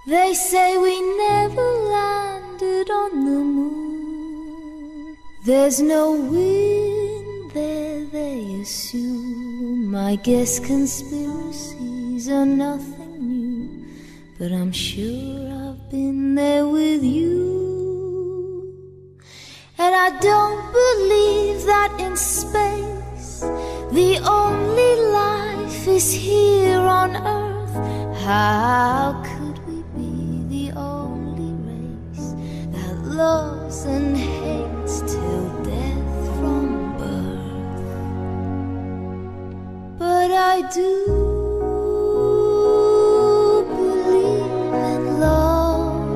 They say we never landed on the moon. There's no wind there, they assume. I guess conspiracies are nothing new, but I'm sure I've been there with you. And I don't believe that in space the only life is here on Earth. How could we be the only race that loves and hates till death from birth? But I do believe in love,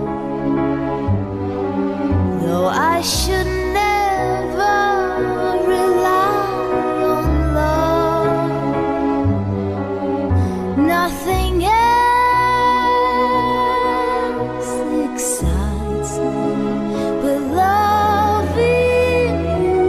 though I should never rely on love. Nothing else excites me but loving you.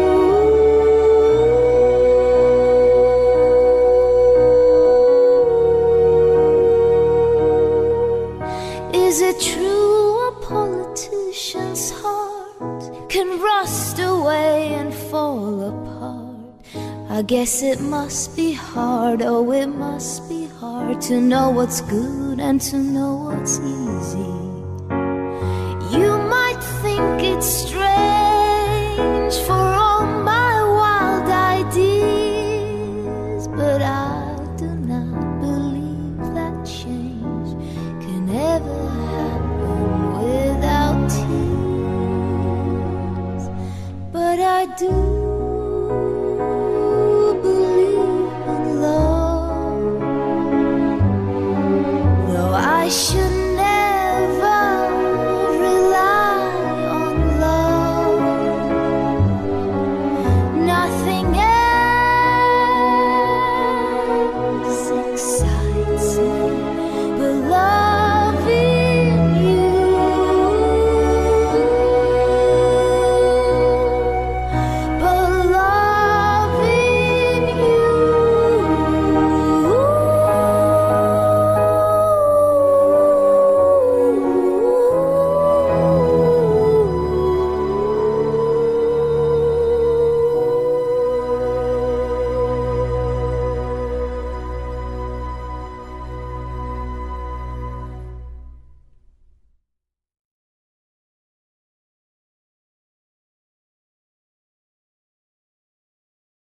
Is it true a politician's heart can rust away and fall apart? I guess it must be hard, oh it must be hard to know what's good and to know what's easy. You might think it's strange for all my wild ideas, but I do not believe that change can ever happen without tears. But I do